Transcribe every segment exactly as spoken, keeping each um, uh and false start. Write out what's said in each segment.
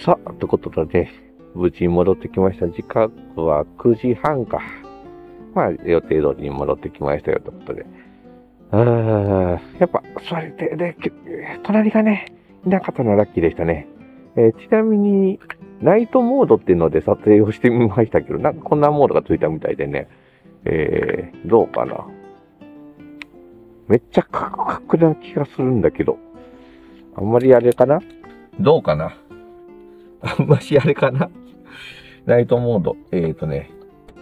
さあ、ということでね、無事に戻ってきました。時刻はくじはんか。まあ、予定通りに戻ってきましたよ、ということで。あー、やっぱ、それで、で、隣がね、いなかったのはラッキーでしたね。えー、ちなみに、ナイトモードっていうので撮影をしてみましたけど、なんかこんなモードがついたみたいでね、えー、どうかな。めっちゃカクカクな気がするんだけど、あんまりあれかな？どうかな？あんましあれかな？ナイトモード。えーとね。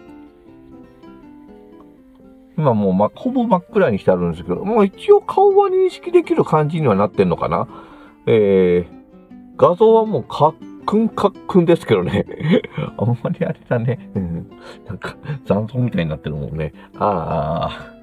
今もう、ま、ほぼ真っ暗にしてあるんですけど、もう一応顔は認識できる感じにはなってんのかな？えー、画像はもうカックンカックンですけどね。あんまりあれだね。うん。なんか残像みたいになってるもんね。ああ。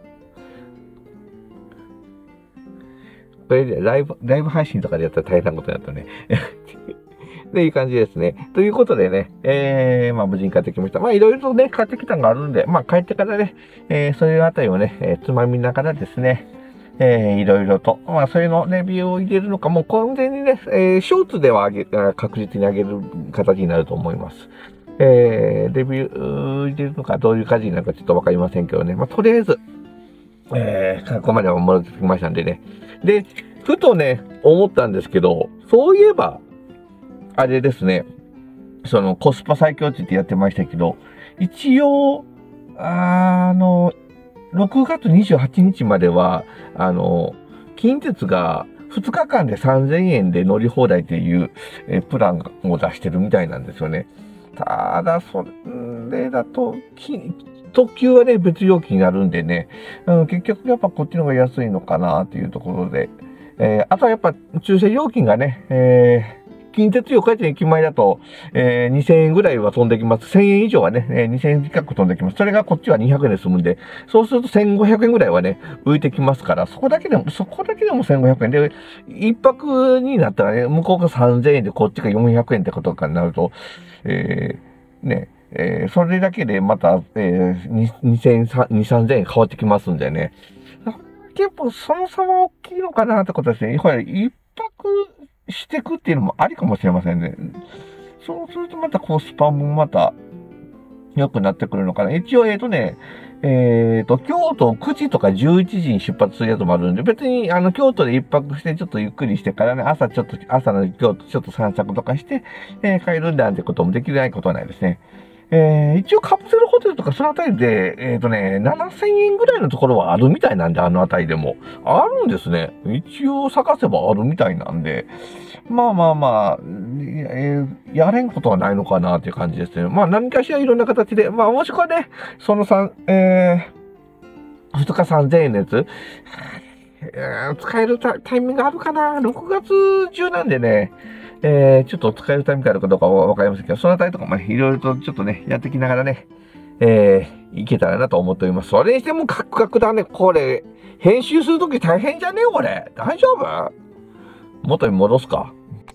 これでライブ、ライブ配信とかでやったら大変なことになったね。っていう感じですね。ということでね、えー、まあ無事に帰ってきました。まあいろいろとね、買ってきたのがあるんで、まあ帰ってからね、えー、そういうあたりをね、えー、つまみながらですね、えー、いろいろと、まあそういうのレビューを入れるのか、もう完全にね、えー、ショーツでは上げ、確実に上げる形になると思います。えー、レビュー入れるのかどういう感じになるかちょっとわかりませんけどね。まあとりあえず、えー、ここまでは戻ってきましたんでね。で、ふとね、思ったんですけど、そういえば、あれですね、そのコスパ最強値ってやってましたけど、一応、あの、ろくがつにじゅうはちにちまでは、あの、近鉄がふつかかんでさんぜんえんで乗り放題っていうえプランを出してるみたいなんですよね。ただ、それだと、特急はね、別料金になるんでね、うん、結局やっぱこっちの方が安いのかなっていうところで、えー、あとはやっぱ駐車料金がね、えー近鉄四日市駅前だと、えー、にせんえんぐらいは飛んできます。せんえん以上はね、えー、にせんえん近く飛んできます。それがこっちはにひゃくえんで済むんで、そうするとせんごひゃくえんぐらいはね、浮いてきますから、そこだけでも、そこだけでもせんごひゃくえんで、一泊になったらね、向こうがさんぜんえんでこっちがよんひゃくえんってことかになると、えー、ね、えー、それだけでまた、えー、にせん、さんぜんえん変わってきますんでね。結構その差は大きいのかなってことですね。ほら、一泊していくっていうのもありかもしれませんね。そうするとまたコスパもまた良くなってくるのかな。一応、えっとね、えっと、京都くじとかじゅういちじに出発するやつもあるんで、別に、あの、京都で一泊してちょっとゆっくりしてからね、朝ちょっと、朝の京都ちょっと散策とかして、えー、帰るんだってこともできないことはないですね。えー、一応カプセルホテルとかそのあたりで、えっとね、ななせんえんぐらいのところはあるみたいなんで、あのあたりでも。あるんですね。一応探せばあるみたいなんで、まあまあまあ、えー、やれんことはないのかなっていう感じですね。まあ何かしらいろんな形で、まあもしくはね、そのさん、えー、ふつかさんぜんえんのやつ、えー、使えるタイミングあるかな？ ろく 月中なんでね、えー、ちょっと使えるタイミングあるかどうかはわかりませんけど、そのあたりとかもね、いろいろとちょっとね、やってきながらね、えー、いけたらなと思っております。それにしてもカクカクだね、これ。編集するとき大変じゃねえこれ。大丈夫？元に戻すか。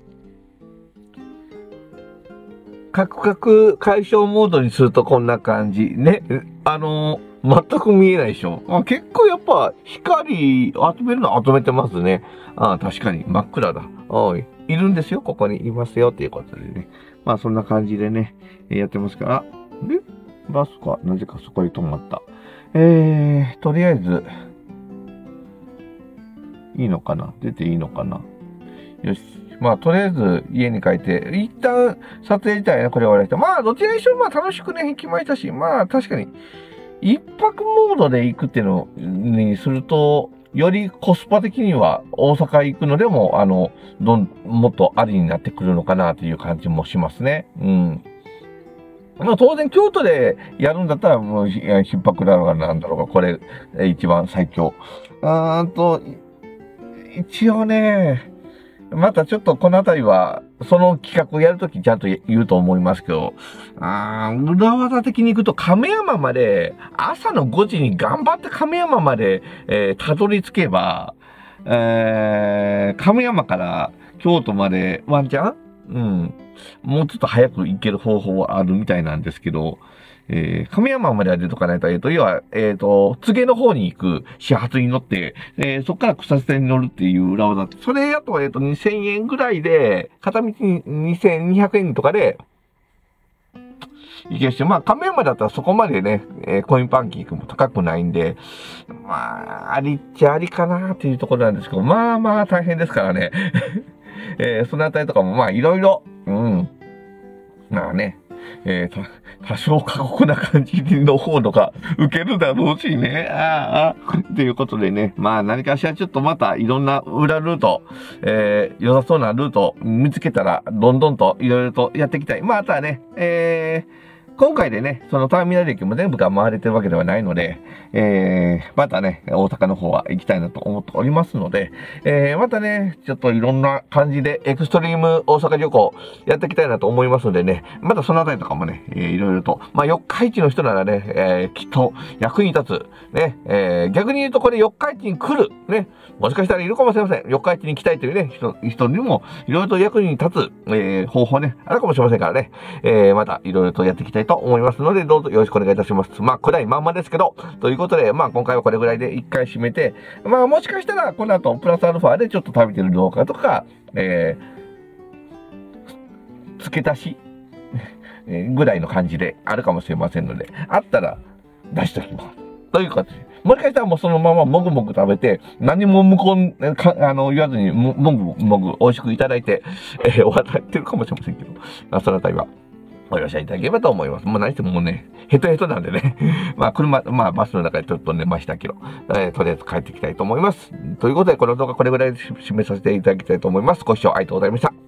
カクカク解消モードにするとこんな感じ。ね。あのー、全く見えないでしょ。あ、結構やっぱ光集めるの集めてますね。あ、確かに真っ暗だ。おい。いるんですよ。ここにいますよ。っていうことでね。まあそんな感じでね、やってますから。で、バスか、なぜかそこに止まった。えー、とりあえず、いいのかな？出ていいのかな？よし。まあ、とりあえず家に帰って、一旦撮影自体ね、これ終わられて、まあ、どちらにしろまあ楽しくね、行きましたし、まあ、確かに、一泊モードで行くっていうのにすると、よりコスパ的には大阪行くのでも、あの、どん、もっとありになってくるのかなという感じもしますね。うん。まあ当然京都でやるんだったらもう逼迫だろうがなんだろうが、これ一番最強。あーと、一応ね、またちょっとこのあたりは、その企画をやるときちゃんと言うと思いますけど、あー裏技的に行くと亀山まで、朝のごじに頑張って亀山まで、えー、たどり着けば、えー、亀山から京都までワンチャンうん。もうちょっと早く行ける方法はあるみたいなんですけど、 えー、亀山までは出とかないと、えっ、と、要は、えっ、と、柘植の方に行く始発に乗って、えー、そこから草津線に乗るっていう裏技。それやと、えっ、と、にせんえんぐらいで、片道ににせんにひゃくえんとかで、行けるし、まあ、亀山だったらそこまでね、えー、コインパンキーも高くないんで、まあ、ありっちゃありかなっていうところなんですけど、まあまあ大変ですからね。えー、そのあたりとかもまあいろいろ、うん。まあね、えー、多少過酷な感じの方とか受けるだろうしね。ああ、ということでね、まあ何かしらちょっとまたいろんな裏ルート、えー、良さそうなルート見つけたら、どんどんといろいろとやっていきたい。まあ、あとはね、えー、今回でね、そのターミナル駅も全部が回れてるわけではないので、えー、またね、大阪の方は行きたいなと思っておりますので、えー、またね、ちょっといろんな感じでエクストリーム大阪旅行やっていきたいなと思いますのでね、またそのあたりとかもね、えー、いろいろと、まあ、四日市の人ならね、えー、きっと役に立つ、ね、えー、逆に言うとこれ四日市に来る、ね、もしかしたらいるかもしれません。四日市に来たいというね、人、人にもいろいろと役に立つ、えー、方法ね、あるかもしれませんからね、えー、またいろいろとやっていきたいと思いますので、どうぞよろしくお願いいたします。まあ、暗いまんまですけど、ということで、まあ、今回はこれぐらいで一回締めて、まあ、もしかしたら、この後、プラスアルファでちょっと食べてる動画とか、えー、付け足しぐらいの感じであるかもしれませんので、あったら出しときます。ということで、もしかしたらもうそのままもぐもぐ食べて、何も向こう、かあの、言わずにもぐもぐ美味しくいただいて、えー、終わってるかもしれませんけど、まあ、そのあたりは。ご容赦いただければと思います。もう何してももうね、ヘトヘトなんでね。まあ車、まあバスの中でちょっと寝ましたけど、えー、とりあえず帰っていきたいと思います。ということで、この動画これぐらいで締めさせていただきたいと思います。ご視聴ありがとうございました。